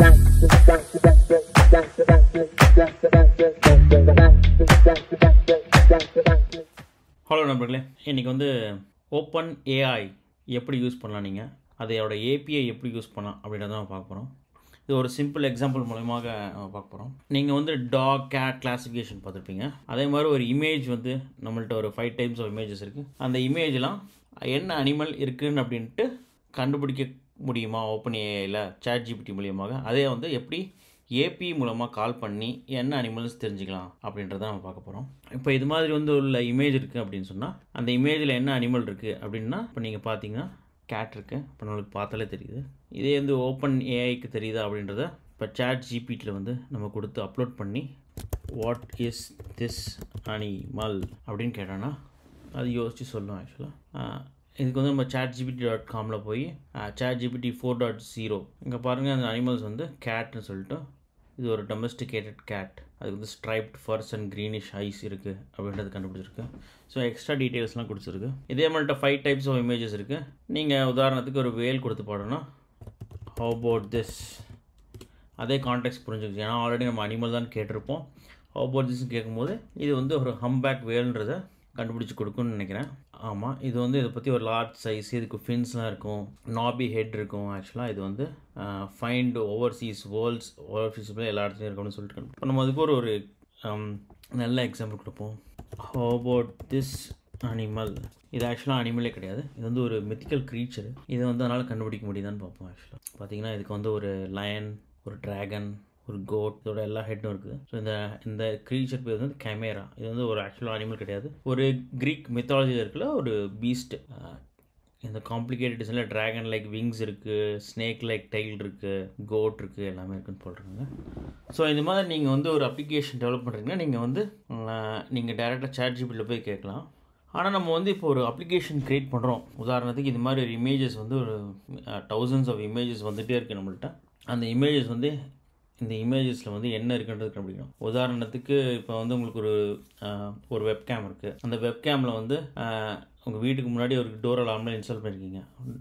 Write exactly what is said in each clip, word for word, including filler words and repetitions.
Hello நண்பர்களே, இன்றைக்கி வந்து ஓப்பன் ஏஐ எப்படி யூஸ் பண்ணலாம், நீங்கள் அதோட ஏபிஐ எப்படி யூஸ் பண்ணலாம் அப்படின்றத நம்ம பார்க்க போகிறோம். இது ஒரு சிம்பிள் எக்ஸாம்பிள் மூலமாக நம்ம பார்க்க போகிறோம். நீங்கள் வந்து டாக் கேட் கிளாஸிஃபிகேஷன் பார்த்துருப்பீங்க. அதே மாதிரி ஒரு இமேஜ் வந்து நம்மள்ட்ட ஒரு ஃபைவ் டைப்ஸ் ஆஃப் இமேஜஸ் இருக்குது. அந்த இமேஜ்லாம் என்ன அனிமல் இருக்குன்னு அப்படின்ட்டு கண்டுபிடிக்க முடியுமா ஓப்பன் ஏஐயில் சாட் ஜிபிடி மூலியமாக? அதே வந்து எப்படி ஏபி மூலமாக கால் பண்ணி என்ன அனிமல்ஸ் தெரிஞ்சுக்கலாம் அப்படின்றத நம்ம பார்க்க போகிறோம். இப்போ இது மாதிரி வந்து உள்ள இமேஜ் இருக்குது அப்படின்னு சொன்னால் அந்த இமேஜில் என்ன அனிமல் இருக்குது அப்படின்னா, இப்போ நீங்கள் பார்த்தீங்கன்னா கேட் இருக்குது. இப்போ நம்மளுக்கு பார்த்தாலே தெரியுது. இதே வந்து ஓப்பன் ஏஐக்கு தெரியுதா அப்படின்றத இப்போ சாட் ஜிபிடியில் வந்து நம்ம கொடுத்து அப்லோட் பண்ணி வாட் இஸ் திஸ் அனிமல் அப்படின்னு கேட்டோன்னா அது யோசித்து சொல்லும். ஆக்சுவலாக இதுக்கு வந்து நம்ம சாட் ஜிபிடி டாட் காமில் போய் chat GPT four dot zero இங்கே பாருங்கள், அந்த அனிமல்ஸ் வந்து கேட்னு சொல்லிட்டு இது ஒரு டொமஸ்டிகேட்டட் கேட். அதுக்கு வந்து striped furs and greenish eyes இருக்குது அப்படின்றது கண்டுபிடிச்சிருக்கு. ஸோ எக்ஸ்ட்ரா டீட்டெயில்ஸ்லாம் கொடுத்துருக்கு. இதே மாதிரிட்ட ஃபைவ் டைப்ஸ் ஆஃப் இமேஜஸ் இருக்குது. நீங்கள் உதாரணத்துக்கு ஒரு வேல் கொடுத்து பாடணும்னா ஹவ் அபவுட் திஸ், அதே கான்டெக்ட் புரிஞ்சுக்கிச்சு. ஏன்னா ஆல்ரெடி நம்ம அனிமல் தான் கேட்டிருப்போம். ஹவ் அபவுட் திஸ்ன்னு கேட்கும்போது இது வந்து ஒரு ஹம்பேக் வேல்ன்றதை கண்டுபிடிச்சி கொடுக்குன்னு நினைக்கிறேன். ஆமாம், இது வந்து இதை பற்றி ஒரு லார்ஜ் சைஸ், இதுக்கு ஃபின்ஸ்லாம் இருக்கும், நாபி ஹெட் இருக்கும். ஆக்சுவலாக இது வந்து ஃபைண்ட் ஓவர்சீஸ் வேர்ல்ட்ஸ் ஓவர்சீஸ் எல்லா இடத்துலையும் இருக்கும்னு சொல்லிட்டு இப்போ நம்ம அதுக்கு ஒரு ஒரு நல்ல எக்ஸாம்பிள் கொடுப்போம். How about this animal. இது ஆக்சுவலாக அனிமலே கிடையாது, இது வந்து ஒரு மித்திக்கல் க்ரீச்சர். இதை வந்து அதனால் கண்டுபிடிக்க முடியுதான்னு பார்ப்போம். ஆக்சுவலாக பார்த்தீங்கன்னா இதுக்கு வந்து ஒரு லயன், ஒரு ட்ராகன், ஒரு கோட், இதோட எல்லா ஹெட்டும் இருக்குது. ஸோ இந்த இந்த க்ரீச்சர் பேர் வந்து கேமேரா. இது வந்து ஒரு ஆக்சுவலாக அனிமல் கிடையாது, ஒரு க்ரீக் மித்தாலஜியில் இருக்குல்ல ஒரு பீஸ்ட். இந்த காம்ப்ளிகேட்டட் டிசைனில் ட்ராகன் லைக் விங்ஸ் இருக்குது, ஸ்னேக் லைக் டைல் இருக்குது, கோட் இருக்குது, எல்லாமே இருக்குதுன்னு சொல்கிறாங்க. ஸோ இந்த மாதிரி நீங்கள் வந்து ஒரு அப்ளிகேஷன் டெவலப் பண்ணுறீங்கன்னா நீங்கள் வந்து நீங்கள் டேரெக்டாக சாட் ஜிபிடியில் போய் கேட்கலாம். ஆனால் நம்ம வந்து இப்போ ஒரு அப்ளிகேஷன் க்ரியேட் பண்ணுறோம். உதாரணத்துக்கு இது மாதிரி ஒரு இமேஜஸ் வந்து ஒரு தௌசண்ட்ஸ் ஆஃப் இமேஜஸ் வந்துகிட்டே இருக்குது நம்மள்கிட்ட. அந்த இமேஜஸ் வந்து இந்த இமேஜஸில் வந்து என்ன இருக்குன்றது கண்டுபிடிக்கணும். உதாரணத்துக்கு இப்போ வந்து உங்களுக்கு ஒரு ஒரு வெப்கேம் இருக்குது. அந்த வெப்கேமில் வந்து உங்கள் வீட்டுக்கு முன்னாடி ஒரு டோர் அலார்மில் இன்ஸ்டால் பண்ணியிருக்கீங்க,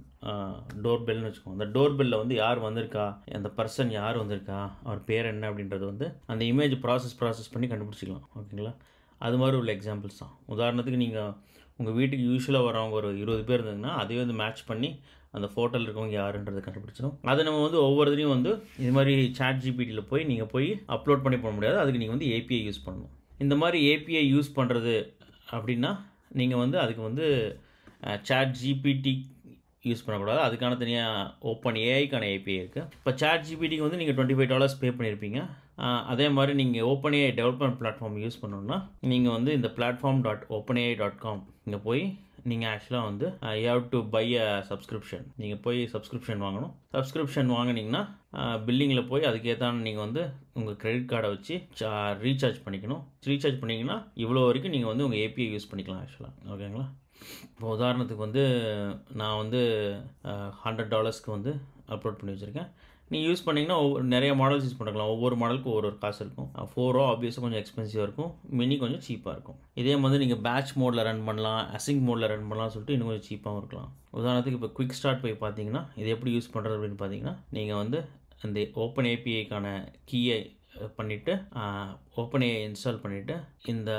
டோர் பெல்னு வச்சுக்கோங்க. அந்த டோர் பெல்லில் வந்து யார் வந்திருக்கா, அந்த பர்சன் யார் வந்திருக்கா, அவர் பேர் என்ன அப்படின்றது வந்து அந்த இமேஜ் ப்ராசஸ் ப்ராசஸ் பண்ணி கண்டுபிடிச்சிக்கலாம். ஓகேங்களா? அது மாதிரி உள்ள எக்ஸாம்பிள்ஸ் தான். உதாரணத்துக்கு நீங்கள் உங்கள் வீட்டுக்கு யூஸ்வலாக வரவங்க ஒரு இருபது பேர் இருந்ததுன்னா அதே வந்து மேட்ச் பண்ணி அந்த ஃபோட்டோவில் இருக்கவங்க யாருன்றதை கண்டுபிடிச்சிடும். அதை நம்ம வந்து ஒவ்வொருத்தரையும் வந்து இது மாதிரி சாட் ஜிபிடியில் போய் நீங்கள் போய் அப்லோட் பண்ணி போட முடியாது. அதுக்கு நீங்கள் வந்து ஏபிஐ யூஸ் பண்ணணும். இந்த மாதிரி ஏபிஐ யூஸ் பண்ணுறது அப்படின்னா நீங்கள் வந்து அதுக்கு வந்து சாட் ஜிபிடி யூஸ் பண்ணக்கூடாது. அதுக்கான தனியாக ஓப்பன் ஏஐக்கான ஏபிஐ இருக்குது. இப்போ சாட் ஜிபிடிக்கு வந்து நீங்கள் டுவெண்ட்டி ஃபைவ் டாலர்ஸ் பே பண்ணியிருப்பீங்க. அதே மாதிரி நீங்கள் Open AI development platform use பண்ணணுன்னா நீங்கள் வந்து இந்த platform dot Open AI dot com இங்கே போய் நீங்கள் ஆக்சுவலாக வந்து you have to buy a subscription. நீங்கள் போய் சப்ஸ்கிரிப்ஷன் வாங்கணும். சப்ஸ்கிரிப்ஷன் வாங்கினீங்கன்னா பில்லிங்கில் போய் அதுக்கேற்றான நீங்கள் வந்து உங்கள் கிரெடிட் கார்டை வச்சு ரீசார்ஜ் பண்ணிக்கணும். ரீசார்ஜ் பண்ணிங்கன்னா இவ்வளோ வரைக்கும் நீங்கள் வந்து உங்கள் ஏபிஐ யூஸ் பண்ணிக்கலாம் ஆக்சுவலாக. ஓகேங்களா? இப்போ உதாரணத்துக்கு வந்து நான் வந்து ஹண்ட்ரட் டாலர்ஸ்க்கு வந்து அப்லோட் பண்ணி வச்சுருக்கேன். நீங்கள் யூஸ் பண்ணிங்கன்னா ஒவ்வொரு நிறைய மாடல்ஸ் யூஸ் பண்ணிக்கலாம். ஒவ்வொரு மாடலுக்கும் ஒவ்வொரு காசு இருக்கும். ஃபோரோ ஆப்வியஸாக கொஞ்சம் எக்ஸ்பென்சிவாக இருக்கும், மினி கொஞ்சம் சீப்பாக இருக்கும். இதே மாதிரி நீங்கள் பேட்ச் மோடில் ரன் பண்ணலாம், அசிங் மோடில் ரன் பண்ணலாம்னு சொல்லிட்டு இன்னும் கொஞ்சம் சீப்பாகவும் இருக்கலாம். உதாரணத்துக்கு இப்போ குவிக் ஸ்டார்ட் போய் பார்த்தீங்கன்னா இது எப்படி யூஸ் பண்ணுறது அப்படின்னு பார்த்தீங்கன்னா நீங்கள் வந்து அந்த ஓப்பன் ஏபிஐக்கான கீயை பண்ணிவிட்டு ஓப்பன் ஏஐ இன்ஸ்டால் பண்ணிவிட்டு இந்த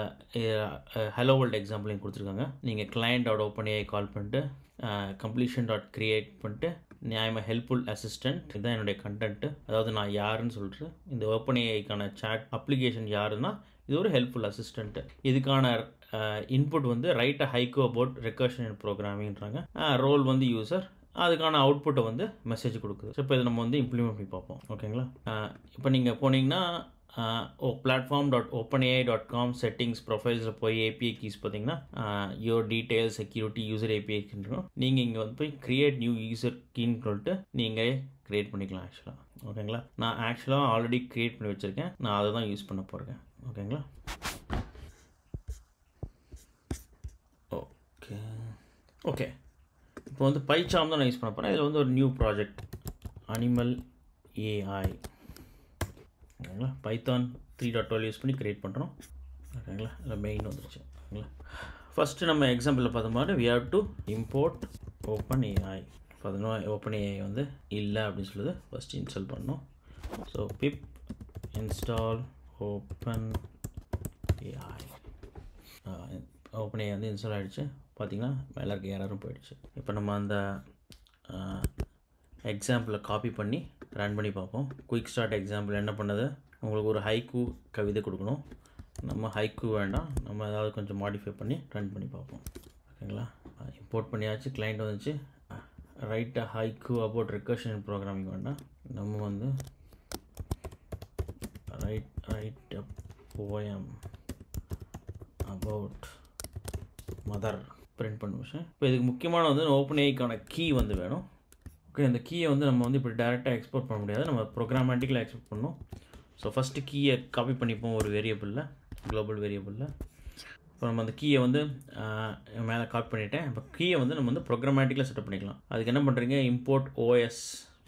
ஹலோ வேர்ல்டு எக்ஸாம்பிளையும் கொடுத்துருக்காங்க. நீங்கள் client dot Open AI call பண்ணிட்டு கம்ப்ளீஷன் டாட் கிரியேட் பண்ணிட்டு ஐம் அ ஹெல்ப்ஃபுல் அசிஸ்டன்ட், இதுதான் என்னுடைய கண்டென்ட்டு. அதாவது நான் யாருன்னு சொல்லிட்டு இந்த ஓப்பன் ஏஐக்கான சாட் அப்ளிகேஷன் யாருன்னா இது ஒரு ஹெல்ப்ஃபுல் அசிஸ்டன்ட்டு. இதுக்கான இன்புட் வந்து write a haiku about recursion and ப்ரோக்ராமிங்கிறாங்க. ரோல் வந்து யூசர், அதுக்கான அவுட்புட்டை வந்து மெசேஜ் கொடுக்குது. ஸோ இப்போ இதை நம்ம வந்து இம்ப்ளிமெண்ட் பண்ணி பார்ப்போம். ஓகேங்களா? இப்போ நீங்கள் போனீங்கன்னா ஓ platform dot Open AI dot com settings ப்ரொஃபைல்ஸில் போய் ஏபிஐ கீஸ் பார்த்தீங்கன்னா யோர் டீட்டெயில்ஸ் செக்யூரிட்டி யூசர் ஏபிஐக்குன்றோம். நீங்கள் இங்கே வந்து போய் க்ரியேட் நியூ யூசர் கீன்னு சொல்லிட்டு நீங்கள் க்ரியேட் பண்ணிக்கலாம் ஆக்சுவலாக. ஓகேங்களா? நான் ஆக்சுவலாக ஆல்ரெடி க்ரியேட் பண்ணி வச்சுருக்கேன். நான் அதை தான் யூஸ் பண்ண போகிறேன். ஓகேங்களா? ஓகே ஓகே இப்போ வந்து பைச்சாம் தான் நான் யூஸ் பண்ண போகிறேன். இதில் வந்து ஒரு நியூ ப்ராஜெக்ட் அனிமல் ஏஐ. ஓகேங்களா? Python three dot twelve use பண்ணி க்ரியேட் பண்ணுறோம். ஓகேங்களா? இல்லை மெயின் வந்துருச்சு. ஓகேங்களா? ஃபஸ்ட்டு நம்ம எக்ஸாம்பிளில் பார்த்த மாதிரி we have to import Open AI. பார்த்தீங்கன்னா ஓப்பன் ஏஐ வந்து இல்லை அப்படின்னு சொல்லுது. ஃபஸ்ட்டு இன்ஸ்டால் பண்ணணும். So pip install open AI. Open AI வந்து இன்ஸ்டால் ஆகிடுச்சு. பார்த்திங்கன்னா மேலே இருக்க எரரும் போயிடுச்சு. இப்போ நம்ம அந்த எக்ஸாம்பிளை காப்பி பண்ணி ரன் பண்ணி பார்ப்போம். குயிக் ஸ்டார்ட் எக்ஸாம்பிள் என்ன பண்ணது, உங்களுக்கு ஒரு ஹைக்கூ கவிதை கொடுக்கணும். நம்ம ஹைக்கூ வேண்டாம், நம்ம ஏதாவது கொஞ்சம் மாடிஃபை பண்ணி ரன் பண்ணி பார்ப்போம். ஓகேங்களா, இம்போர்ட் பண்ணியாச்சு. கிளைண்ட் வந்துச்சு. Write a haiku about recursion programming வேண்டாம், நம்ம வந்து write write a poem about mother print பண்ணுவேன். இப்போ இதுக்கு முக்கியமான வந்து ஓப்பன் ஏஐக்கான கீ வந்து வேணும். ஓகே, அந்த கீயை வந்து நம்ம வந்து இப்படி டேரெக்டாக எக்ஸ்போர்ட் பண்ண முடியாது, நம்ம ப்ரோக்ராமேட்டிக்கலாக எக்ஸ்போர்ட் பண்ணணும். ஸோ ஃபஸ்ட்டு கீயை காப்பி பண்ணிப்போம் ஒரு வேரியபிளில், குளோபல் வேரியபிளில். இப்போ நம்ம அந்த கீயை வந்து மேலே காப்பி பண்ணிவிட்டேன். இப்போ கீயை வந்து நம்ம வந்து ப்ரோக்ராமேட்டிக்கலாக செட்டப் பண்ணிக்கலாம். அதுக்கு என்ன பண்ணுறீங்க, இம்போர்ட் ஓஎஸ்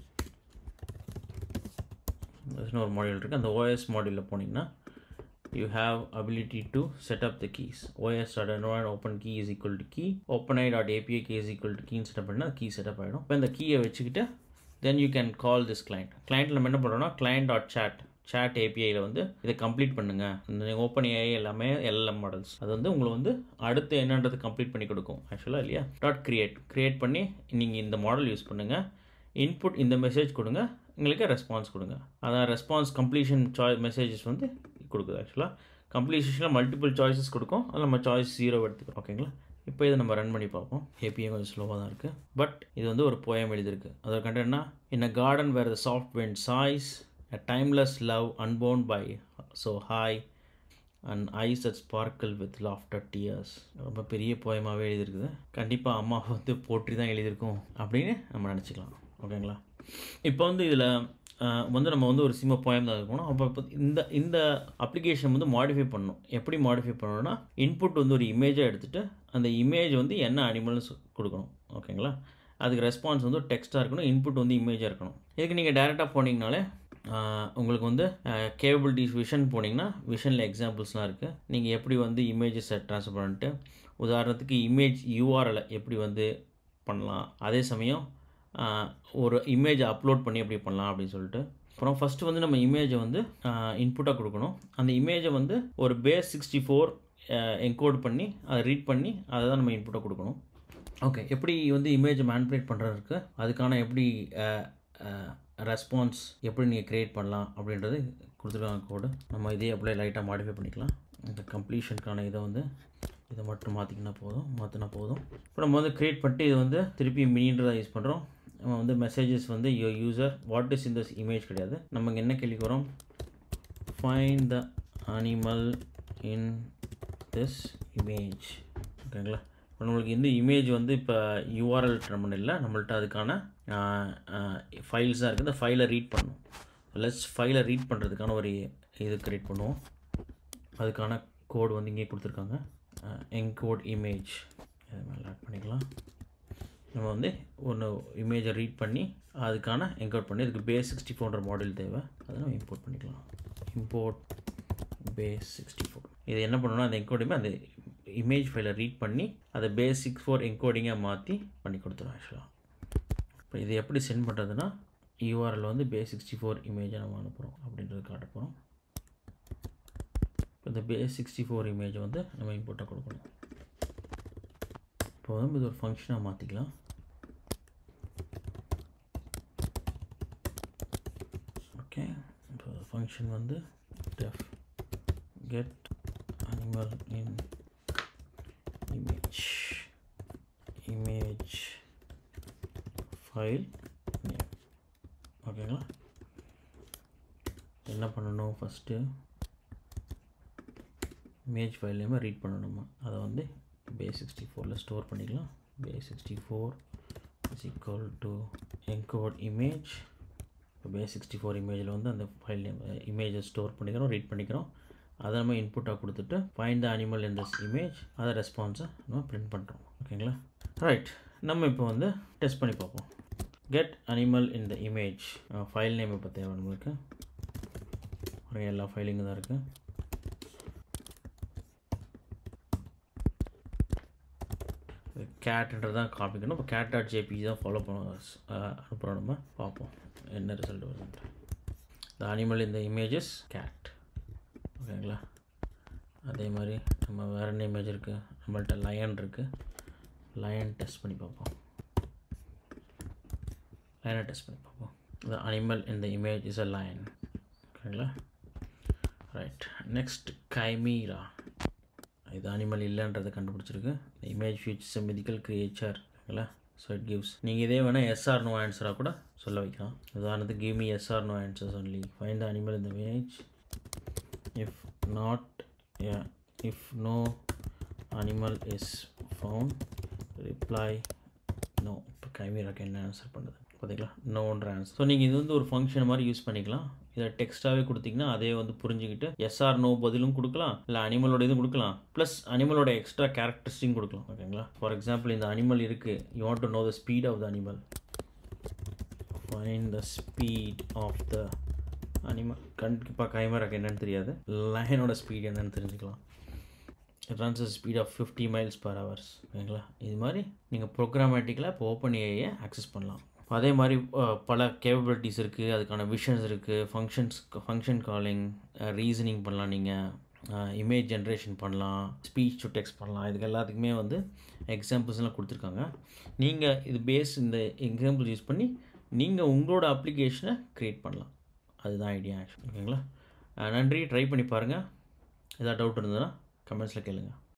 ஒரு மாடியூல் இருக்குது. அந்த ஓஎஸ் மாடியூலில் போனீங்கன்னா you have ability to set up the keys. os.environment open key is equal to key, openai.api key is equal to key ன்னு செட்டப் பண்ணால் கீ செட்டப் ஆகிடும். இப்போ இந்த கீயை வச்சுக்கிட்டு then you can call this client. கிளைண்ட்டில் நம்ம என்ன பண்ணுறோம்னா client.chat chat ஏபிஐயில் வந்து இதை கம்ப்ளீட் பண்ணுங்கள். இந்த ஓப்பன் ஏஐ எல்லாமே எல்எம் மாடல்ஸ் அது வந்து உங்களை வந்து அடுத்து என்னன்றது கம்ப்ளீட் பண்ணி கொடுக்கும் ஆக்சுவலாக இல்லையா. டாட் கிரியேட் கிரியேட் பண்ணி நீங்கள் இந்த மாடல் யூஸ் பண்ணுங்கள். இன்புட் இந்த மெசேஜ் கொடுங்க, உங்களுக்கு ரெஸ்பான்ஸ் கொடுங்க. அதான் ரெஸ்பான்ஸ் கம்ப்ளீஷன் சாய் மெசேஜஸ் வந்து கொடுக்குது. ஆக்சுவலாக கம்ப்ளீஷனில் மல்டிபிள் சாய்ஸஸ் கொடுக்கும், அதில் நம்ம சாய்ஸ் ஜீரோ எடுத்துக்கிறோம். ஓகேங்களா, இப்போ இதை நம்ம ரன் பண்ணி பார்ப்போம். ஏபிஐ கொஞ்சம் ஸ்லோவாக தான் இருக்குது, பட் இது வந்து ஒரு போயம் எழுதியிருக்கு. அதோட கண்டென்ட்னா, in a garden where the soft wind sighs a timeless love unbound by so high and eyes at sparkle with laughter tears. ரொம்ப பெரிய போயமாகவே எழுதியிருக்குது. கண்டிப்பாக அம்மா வந்து போற்றி தான் எழுதியிருக்கோம் அப்படின்னு நம்ம நினச்சிக்கலாம். ஓகேங்களா, இப்போ வந்து இதில் வந்து நம்ம வந்து ஒரு சிம்ம போயம் தான் இருக்கணும். அப்போ இப்போ இந்த இந்த அப்ளிகேஷன் வந்து மாடிஃபை பண்ணணும். எப்படி மாடிஃபை பண்ணணும்னா, இன்புட் வந்து ஒரு இமேஜாக எடுத்துகிட்டு அந்த இமேஜ் வந்து என்ன அனிமல்னு கொடுக்கணும். ஓகேங்களா, அதுக்கு ரெஸ்பான்ஸ் வந்து டெக்ஸ்ட்டாக இருக்கணும், இன்புட் வந்து இமேஜாக இருக்கணும். இதுக்கு நீங்கள் டேரெக்டாக போனீங்கனாலே உங்களுக்கு வந்து கேப்பபிலிட்டிஸ் விஷன் போனீங்கன்னா விஷனில் எக்ஸாம்பிள்ஸ்லாம் இருக்குது. நீங்கள் எப்படி வந்து இமேஜஸை ட்ரான்ஸ்ஃபர் பண்ணிட்டு, உதாரணத்துக்கு இமேஜ் யூஆர்எல் எப்படி வந்து பண்ணலாம், அதே சமயம் ஒரு இமேஜை அப்லோட் பண்ணி எப்படி பண்ணலாம் அப்படின்னு சொல்லிட்டு. அப்புறம் ஃபஸ்ட்டு வந்து நம்ம இமேஜை வந்து இன்புட்டாக கொடுக்கணும். அந்த இமேஜை வந்து ஒரு பேஸ் சிக்ஸ்டி ஃபோர் என்கோட் பண்ணி அதை ரீட் பண்ணி அதை தான் நம்ம இன்புட்டாக கொடுக்கணும். ஓகே, எப்படி வந்து இமேஜை மேனிபுலேட் பண்ணுறதுக்கு அதுக்கான எப்படி ரெஸ்பான்ஸ் எப்படி நீங்கள் க்ரியேட் பண்ணலாம் அப்படின்றது கொடுத்துருக்காங்க கோடு. நம்ம இதே அப்படியே லைட்டாக மாடிஃபை பண்ணிக்கலாம். இந்த கம்ப்ளீஷனுக்கான இதை வந்து இதை மட்டும் மாற்றிக்கினா போதும் மாற்றினா போதும் இப்போ நம்ம வந்து க்ரியேட் பண்ணிட்டு இது வந்து திருப்பி மினின்றதாக யூஸ் பண்ணுறோம். நம்ம வந்து மெசேஜஸ் வந்து your user what is in this image கிடையாது. நமக்கு என்ன கேள்விக்கு வரோம், find the animal in this image. ஓகேங்களா, இப்போ நம்மளுக்கு இந்த இமேஜ் வந்து இப்போ யூஆர்எல் நம்ம இல்லை, நம்மள்ட்ட அதுக்கான ஃபைல்ஸாக இருக்குது. இந்த ஃபைலை ரீட் பண்ணணும். லெட்ஸ் ஃபைலை ரீட் பண்ணுறதுக்கான ஒரு இது க்ரியேட் பண்ணுவோம். அதுக்கான கோடு வந்து இங்கே கொடுத்துருக்காங்க, என்கோட் இமேஜ். இது மேலே ஆட் பண்ணிக்கலாம். நம்ம வந்து ஒன்று இமேஜை ரீட் பண்ணி அதுக்கான என்கோட் பண்ணி இதுக்கு பேஸ் சிக்ஸ்டி ஃபோர்ன்ற மாடல் தேவை, அதை நம்ம இம்போர்ட் பண்ணிக்கலாம். Import base sixty four. இது என்ன பண்ணணும்னா அந்த என்கோடிங்கை அந்த இமேஜ் ஃபைலை ரீட் பண்ணி அதை பேஸ் சிக்ஸ் ஃபோர் என்கோடிங்காக மாற்றி பண்ணி கொடுத்துருவோம். ஆக்சுவலாக இப்போ இது எப்படி சென்ட் பண்ணுறதுன்னா, யூஆர்எல் வந்து பேஸ் சிக்ஸ்டி ஃபோர் இமேஜை நம்ம அனுப்புகிறோம் அப்படின்றது காட்ட போகிறோம். இப்போ இந்த பேஸ் சிக்ஸ்டி ஃபோர் இமேஜை வந்து நம்ம இம்போர்ட்டாக கொடுக்கணும். இப்போ வந்து இது ஒரு ஃபங்க்ஷனாக மாற்றிக்கலாம். ஓகே, இப்போ ஃபங்க்ஷன் வந்து def get animal in image image file name. ஓகேங்களா, என்ன பண்ணணும், ஃபஸ்ட்டு இமேஜ் ஃபைல் நேமை ரீட் பண்ணணுமா, அதை வந்து பேஸ் சிக்ஸ்டி ஃபோரில் ஸ்டோர் பண்ணிக்கலாம். Base sixty four is equal to encode image. இப்போ பேஸ் சிக்ஸ்டி ஃபோர் இமேஜில் வந்து அந்த ஃபைல் நேம் இமேஜை ஸ்டோர் பண்ணிக்கிறோம், ரீட் பண்ணிக்கிறோம். அதை நம்ம இன்புட்டாக கொடுத்துட்டு find the animal in this image, அதை ரெஸ்பான்ஸை நம்ம பிரிண்ட் பண்ணுறோம். ஓகேங்களா, ரைட். நம்ம இப்போ வந்து டெஸ்ட் பண்ணி பார்ப்போம். Get animal in the image file name இப்போ தேவை நம்மளுக்கு. எல்லா ஃபைலிங்கும் தான் இருக்குது. கேட்ன்றது தான் காப்பிக்கணும். இப்போ கேட் டாட் ஜேபிஜி தான் ஃபாலோ பண்ண அனுப்புகிறோம். நம்ம பார்ப்போம் என்ன ரிசல்ட் வருதுன்ட்டு. the animal in the image is cat. ஓகேங்களா? அதே மாதிரி நம்ம வேறு என்ன இமேஜ் இருக்குது, நம்மள்ட்ட லயன் இருக்குது. லயன் டெஸ்ட் பண்ணி பார்ப்போம். லயனை டெஸ்ட் பண்ணி பார்ப்போம். the animal in the image is a lion. ஓகேங்களா? ரைட். Next chimera. இது அனிமல் இல்லைன்றதை கண்டுபிடிச்சிருக்கு. the image which is a mythical creature. ஓகேங்களா? So it gives. நீங்கள் இதே வேணால் எஸ் ஆர் நோ ஆன்சராக கூட சொல்ல வைக்கலாம். உதாரணத்துக்கு give me yes or no answers only. Find the animal in the image. If not if no animal is found reply no. இப்போ கைமீராக்கு என்ன ஆன்சர் பண்ணுது பார்த்தீங்களா? நோன்ற ஆன்சர். ஸோ நீங்கள் இது வந்து ஒரு ஃபங்க்ஷன் மாதிரி யூஸ் பண்ணிக்கலாம். இதை டெக்ஸ்ட்டாகவே கொடுத்தீங்கன்னா அதே வந்து புரிஞ்சுக்கிட்டு எஸ் ஆர் நோ பதிலும் கொடுக்கலாம், இல்லை அனிமலோட இதுவும் கொடுக்கலாம், ப்ளஸ் அனிமலோட எக்ஸ்ட்ரா கேரக்டரிஸ்டிக்கும் கொடுக்கலாம். ஓகேங்களா? ஃபார் எக்ஸாம்பிள் இந்த அனிமல் இருக்குது, you want to know the speed of the animal. Find the speed of the animal. கண்டிப்பாக கைமராக்கு என்னென்னு தெரியாது, லயனோட ஸ்பீட் என்னென்னு தெரிஞ்சுக்கலாம். It runs a speed of fifty miles per hours. ஓகேங்களா? இது மாதிரி நீங்கள் ப்ரோக்ராமேட்டிக்கலாக இப்போ ஓப்பன் ஏஐயை ஆக்சஸ் பண்ணலாம். அதே மாதிரி பல கேப்பபிலிட்டிஸ் இருக்குது, அதுக்கான விஷன்ஸ் இருக்குது. ஃபங்க்ஷன்ஸ் ஃபங்க்ஷன் காலிங், ரீசனிங் பண்ணலாம், நீங்கள் இமேஜ் ஜென்ரேஷன் பண்ணலாம், ஸ்பீச் டு டெக்ஸ்ட் பண்ணலாம். இதுக்கு எல்லாத்துக்குமே வந்து எக்ஸாம்பிள்ஸ்லாம் கொடுத்துருக்காங்க. நீங்கள் இது பேஸ் இந்த எக்ஸாம்பிள் யூஸ் பண்ணி நீங்கள் உங்களோட அப்ளிகேஷனை க்ரியேட் பண்ணலாம். அதுதான் ஐடியா ஆக்சுவலி. ஓகேங்களா? நன்றி. ட்ரை பண்ணி பாருங்கள். எதாவது டவுட் இருந்ததுன்னா கமெண்ட்ஸில் கேளுங்கள்.